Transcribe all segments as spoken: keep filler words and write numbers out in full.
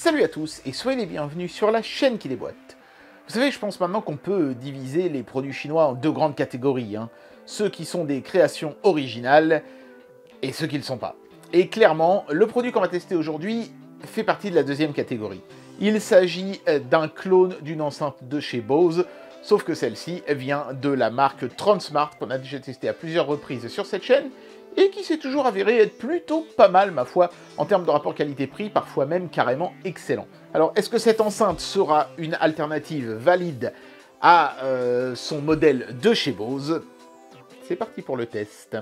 Salut à tous et soyez les bienvenus sur la chaîne qui déboîte. Vous savez, je pense maintenant qu'on peut diviser les produits chinois en deux grandes catégories. Hein. Ceux qui sont des créations originales et ceux qui ne le sont pas. Et clairement, le produit qu'on va tester aujourd'hui fait partie de la deuxième catégorie. Il s'agit d'un clone d'une enceinte de chez Bose, sauf que celle-ci vient de la marque Transmart, qu'on a déjà testé à plusieurs reprises sur cette chaîne, et qui s'est toujours avéré être plutôt pas mal, ma foi, en termes de rapport qualité-prix, parfois même carrément excellent. Alors, est-ce que cette enceinte sera une alternative valide à euh, son modèle de chez Bose? C'est parti pour le test.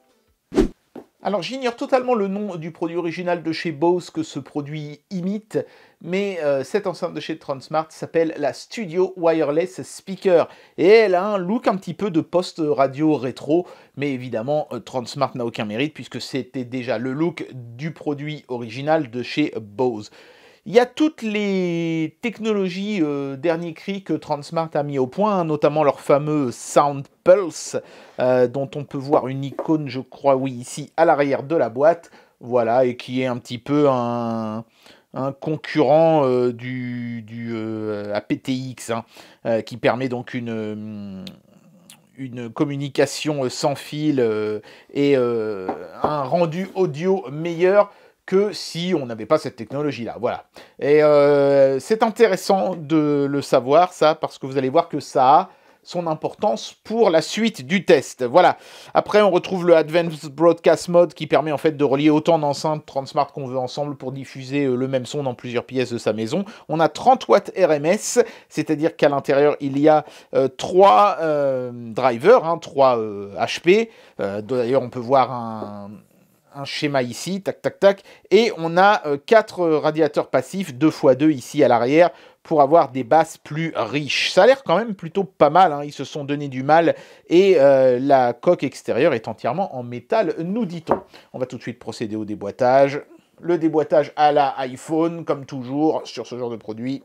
Alors, j'ignore totalement le nom du produit original de chez Bose que ce produit imite, mais euh, cette enceinte de chez Transmart s'appelle la Studio Wireless Speaker, et elle a un look un petit peu de poste radio rétro, mais évidemment, euh, Transmart n'a aucun mérite puisque c'était déjà le look du produit original de chez Bose. Il y a toutes les technologies euh, dernier cri que Transmart a mis au point, hein, notamment leur fameux Sound Pulse, euh, dont on peut voir une icône, je crois, oui, ici, à l'arrière de la boîte, voilà, et qui est un petit peu un, un concurrent euh, du, du euh, A P T X, hein, euh, qui permet donc une... une communication sans fil euh, et euh, un rendu audio meilleur que si on n'avait pas cette technologie-là, voilà. Et euh, c'est intéressant de le savoir, ça, parce que vous allez voir que ça a son importance pour la suite du test, voilà. Après, on retrouve le Advanced Broadcast Mode qui permet en fait de relier autant d'enceintes Transmart qu'on veut ensemble pour diffuser le même son dans plusieurs pièces de sa maison. On a trente watts R M S, c'est-à-dire qu'à l'intérieur, il y a euh, trois euh, drivers, hein, trois euh, H P. Euh, D'ailleurs, on peut voir un... un schéma ici, tac, tac, tac, et on a euh, quatre radiateurs passifs, deux fois deux ici à l'arrière, pour avoir des basses plus riches. Ça a l'air quand même plutôt pas mal, hein. Ils se sont donné du mal, et euh, la coque extérieure est entièrement en métal, nous dit-on. On va tout de suite procéder au déboîtage. Le déboîtage à la iPhone, comme toujours, sur ce genre de produit.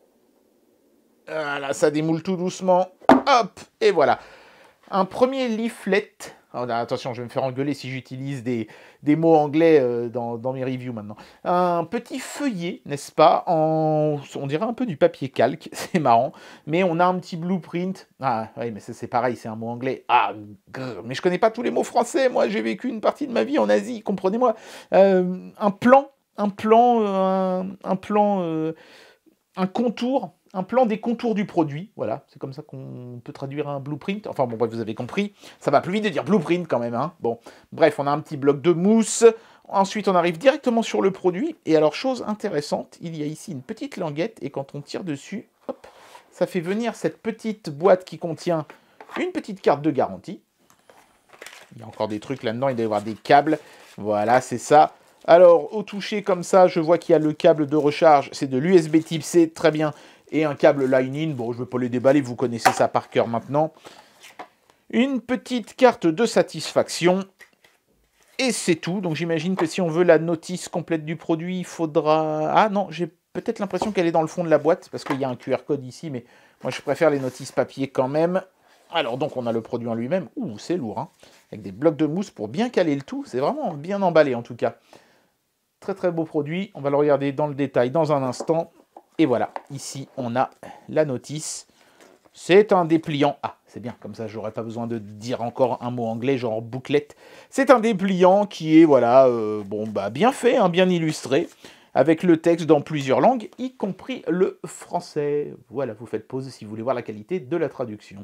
Voilà, ça démoule tout doucement, hop, et voilà. Un premier leaflet. Oh, attention, je vais me faire engueuler si j'utilise des, des mots anglais euh, dans, dans mes reviews maintenant. Un petit feuillet, n'est-ce pas, en, on dirait un peu du papier calque, c'est marrant, mais on a un petit blueprint. Ah oui, mais c'est pareil, c'est un mot anglais. Ah, grrr, mais je connais pas tous les mots français, moi j'ai vécu une partie de ma vie en Asie, comprenez-moi. Euh, un plan, un plan, un, un plan, euh, un contour. Un plan des contours du produit, voilà, c'est comme ça qu'on peut traduire un blueprint. Enfin bon, bref, vous avez compris, ça va plus vite de dire blueprint quand même, hein. Bon, bref, on a un petit bloc de mousse, ensuite on arrive directement sur le produit, et alors chose intéressante, il y a ici une petite languette, et quand on tire dessus, hop, ça fait venir cette petite boîte qui contient une petite carte de garantie. Il y a encore des trucs là-dedans, il doit y avoir des câbles, voilà, c'est ça. Alors, au toucher comme ça, je vois qu'il y a le câble de recharge, c'est de l'U S B type C, très bien. Et un câble line-in, bon, je ne vais pas les déballer, vous connaissez ça par cœur maintenant. Une petite carte de satisfaction. Et c'est tout. Donc j'imagine que si on veut la notice complète du produit, il faudra... Ah non, j'ai peut-être l'impression qu'elle est dans le fond de la boîte, parce qu'il y a un Q R code ici, mais moi je préfère les notices papier quand même. Alors donc on a le produit en lui-même. Ouh, c'est lourd, hein. Avec des blocs de mousse pour bien caler le tout. C'est vraiment bien emballé en tout cas. Très très beau produit. On va le regarder dans le détail dans un instant. Et voilà, ici, on a la notice. C'est un dépliant. Ah, c'est bien, comme ça, je n'aurai pas besoin de dire encore un mot anglais, genre bouclette. C'est un dépliant qui est, voilà, euh, bon, bah, bien fait, hein, bien illustré, avec le texte dans plusieurs langues, y compris le français. Voilà, vous faites pause si vous voulez voir la qualité de la traduction.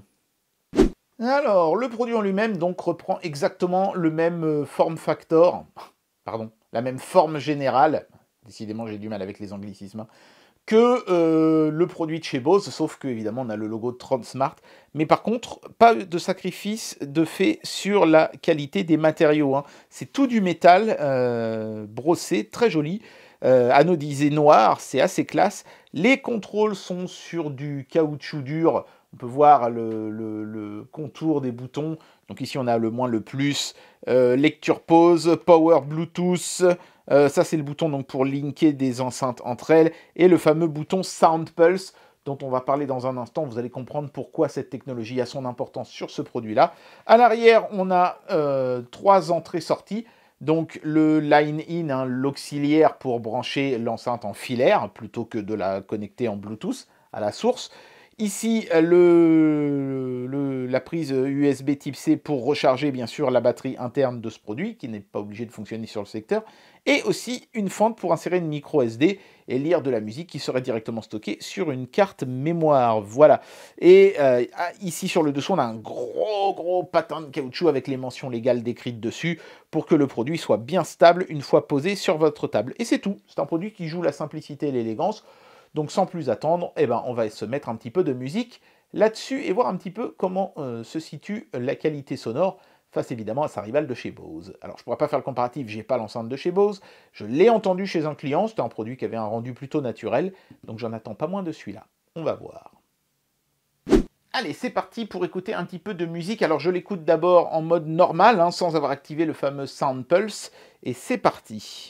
Alors, le produit en lui-même, donc, reprend exactement le même euh, form factor, pardon, la même forme générale. Décidément, j'ai du mal avec les anglicismes, hein, que euh, le produit de chez Bose, sauf que évidemment on a le logo de Transmart, mais par contre, pas de sacrifice de fait sur la qualité des matériaux, hein. C'est tout du métal euh, brossé, très joli, euh, anodisé noir, c'est assez classe. Les contrôles sont sur du caoutchouc dur, on peut voir le, le, le contour des boutons, donc ici on a le moins, le plus, euh, lecture pause, power Bluetooth. Euh, ça, c'est le bouton donc, pour linker des enceintes entre elles. Et le fameux bouton Sound Pulse, dont on va parler dans un instant. Vous allez comprendre pourquoi cette technologie a son importance sur ce produit-là. À l'arrière, on a euh, trois entrées-sorties. Donc le line-in, hein, l'auxiliaire pour brancher l'enceinte en filaire, plutôt que de la connecter en Bluetooth à la source. Ici, le, le, la prise U S B type C pour recharger bien sûr la batterie interne de ce produit, qui n'est pas obligé de fonctionner sur le secteur. Et aussi une fente pour insérer une micro S D et lire de la musique qui serait directement stockée sur une carte mémoire. Voilà. Et euh, ici sur le dessous, on a un gros gros patin de caoutchouc avec les mentions légales décrites dessus pour que le produit soit bien stable une fois posé sur votre table. Et c'est tout. C'est un produit qui joue la simplicité et l'élégance. Donc sans plus attendre, eh ben, on va se mettre un petit peu de musique là-dessus et voir un petit peu comment euh, se situe la qualité sonore face évidemment à sa rivale de chez Bose. Alors je ne pourrais pas faire le comparatif, j'ai pas l'enceinte de chez Bose, je l'ai entendu chez un client, c'était un produit qui avait un rendu plutôt naturel, donc j'en attends pas moins de celui-là. On va voir. Allez, c'est parti pour écouter un petit peu de musique. Alors je l'écoute d'abord en mode normal, hein, sans avoir activé le fameux Sound Pulse, et c'est parti.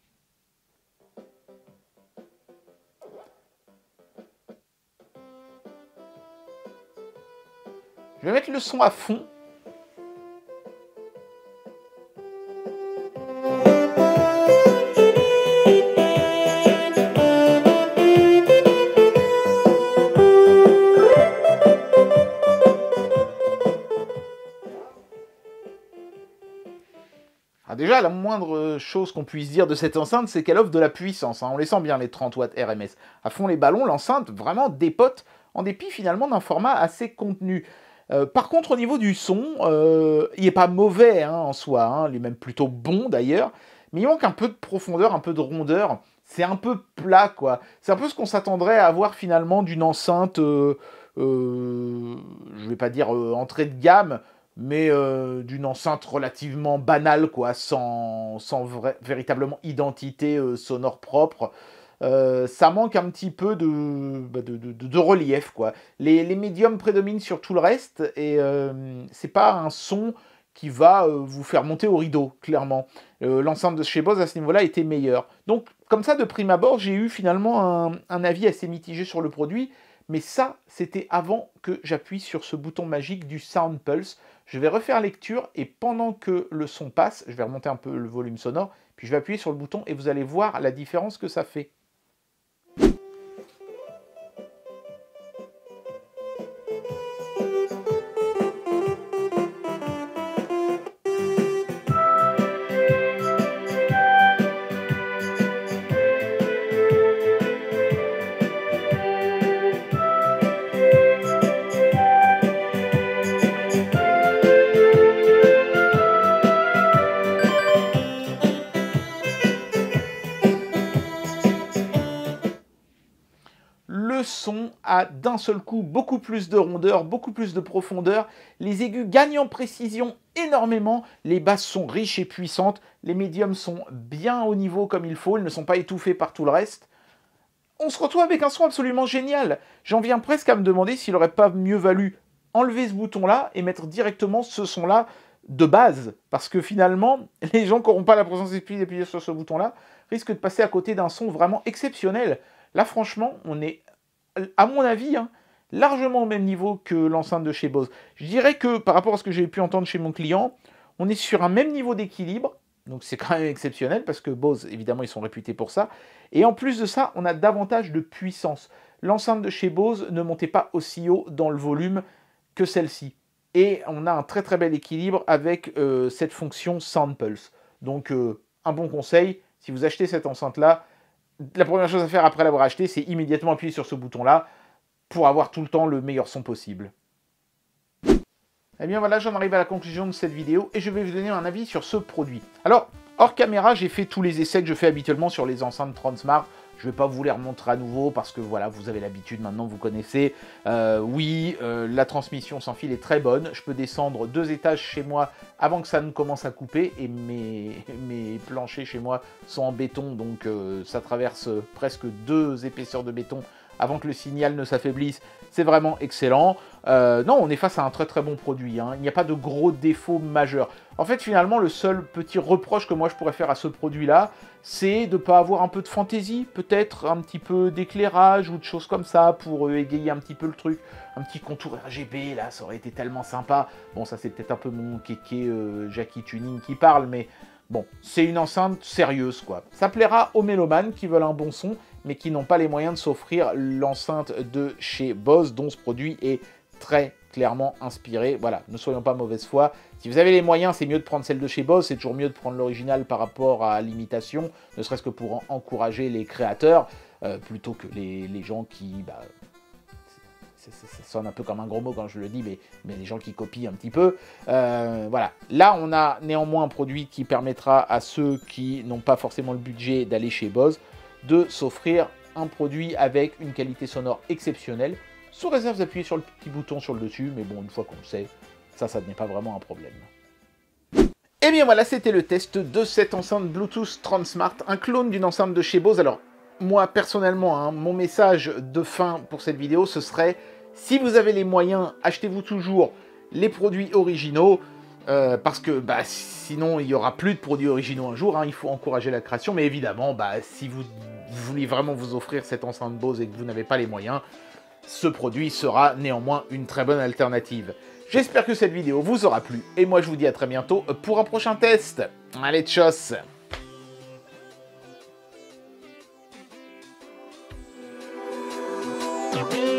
Je vais mettre le son à fond. Ah déjà, la moindre chose qu'on puisse dire de cette enceinte, c'est qu'elle offre de la puissance. Hein. On les sent bien, les trente watts R M S. À fond les ballons, l'enceinte vraiment dépote, en dépit finalement d'un format assez contenu. Euh, par contre, au niveau du son, euh, il n'est pas mauvais hein, en soi, hein, il est même plutôt bon d'ailleurs, mais il manque un peu de profondeur, un peu de rondeur. C'est un peu plat, quoi. C'est un peu ce qu'on s'attendrait à avoir finalement d'une enceinte, euh, euh, je vais pas dire euh, entrée de gamme, mais euh, d'une enceinte relativement banale, quoi, sans, sans vrai, véritablement identité euh, sonore propre. Euh, ça manque un petit peu de, bah, de, de, de relief, quoi. Les, les médiums prédominent sur tout le reste, et euh, c'est pas un son qui va euh, vous faire monter au rideau, clairement. Euh, L'enceinte de chez Bose, à ce niveau-là, était meilleure. Donc, comme ça, de prime abord, j'ai eu finalement un, un avis assez mitigé sur le produit, mais ça, c'était avant que j'appuie sur ce bouton magique du Sound Pulse. Je vais refaire lecture, et pendant que le son passe, je vais remonter un peu le volume sonore, puis je vais appuyer sur le bouton, et vous allez voir la différence que ça fait. Le son a d'un seul coup beaucoup plus de rondeur, beaucoup plus de profondeur. Les aigus gagnent en précision énormément. Les basses sont riches et puissantes. Les médiums sont bien au niveau comme il faut. Ils ne sont pas étouffés par tout le reste. On se retrouve avec un son absolument génial. J'en viens presque à me demander s'il n'aurait pas mieux valu enlever ce bouton-là et mettre directement ce son-là de base. Parce que finalement, les gens qui n'auront pas la présence d'esprit d'appuyer sur ce bouton-là risquent de passer à côté d'un son vraiment exceptionnel. Là, franchement, on est, à mon avis, hein, largement au même niveau que l'enceinte de chez Bose. Je dirais que, par rapport à ce que j'ai pu entendre chez mon client, on est sur un même niveau d'équilibre. Donc c'est quand même exceptionnel, parce que Bose, évidemment, ils sont réputés pour ça. Et en plus de ça, on a davantage de puissance. L'enceinte de chez Bose ne montait pas aussi haut dans le volume que celle-ci. Et on a un très très bel équilibre avec euh, cette fonction Sound Pulse. Donc euh, un bon conseil, si vous achetez cette enceinte-là, la première chose à faire après l'avoir acheté, c'est immédiatement appuyer sur ce bouton-là pour avoir tout le temps le meilleur son possible. Eh bien voilà, j'en arrive à la conclusion de cette vidéo et je vais vous donner un avis sur ce produit. Alors, hors caméra, j'ai fait tous les essais que je fais habituellement sur les enceintes Transmart. Je ne vais pas vous les remontrer à nouveau parce que voilà, vous avez l'habitude maintenant, vous connaissez. Euh, oui, euh, la transmission sans fil est très bonne. Je peux descendre deux étages chez moi avant que ça ne commence à couper. Et mes, mes planchers chez moi sont en béton, donc euh, ça traverse presque deux épaisseurs de béton avant que le signal ne s'affaiblisse. C'est vraiment excellent. Euh, non, on est face à un très très bon produit. Hein. Il n'y a pas de gros défauts majeurs. En fait, finalement, le seul petit reproche que moi je pourrais faire à ce produit-là, c'est de ne pas avoir un peu de fantaisie, peut-être un petit peu d'éclairage ou de choses comme ça pour euh, égayer un petit peu le truc. Un petit contour R G B, là, ça aurait été tellement sympa. Bon, ça c'est peut-être un peu mon kéké euh, Jackie Tuning qui parle, mais Bon, c'est une enceinte sérieuse, quoi. Ça plaira aux mélomanes qui veulent un bon son, mais qui n'ont pas les moyens de s'offrir l'enceinte de chez Bose, dont ce produit est très clairement inspiré. Voilà, ne soyons pas mauvaise foi. Si vous avez les moyens, c'est mieux de prendre celle de chez Bose. C'est toujours mieux de prendre l'original par rapport à l'imitation, ne serait-ce que pour en encourager les créateurs, euh, plutôt que les, les gens qui... Bah, ça, ça, ça sonne un peu comme un gros mot quand je le dis, mais, mais les gens qui copient un petit peu. Euh, voilà. Là, on a néanmoins un produit qui permettra à ceux qui n'ont pas forcément le budget d'aller chez Bose de s'offrir un produit avec une qualité sonore exceptionnelle, sous réserve d'appuyer sur le petit bouton sur le dessus, mais bon, une fois qu'on le sait, ça, ça n'est pas vraiment un problème. Et bien voilà, c'était le test de cette enceinte Bluetooth Transmart, un clone d'une enceinte de chez Bose. Alors, moi, personnellement, hein, mon message de fin pour cette vidéo, ce serait, si vous avez les moyens, achetez-vous toujours les produits originaux, euh, parce que bah, sinon, il n'y aura plus de produits originaux un jour, hein, il faut encourager la création, mais évidemment, bah, si vous voulez vraiment vous offrir cette enceinte Bose et que vous n'avez pas les moyens, ce produit sera néanmoins une très bonne alternative. J'espère que cette vidéo vous aura plu, et moi je vous dis à très bientôt pour un prochain test. Allez, tchuss! Thank you.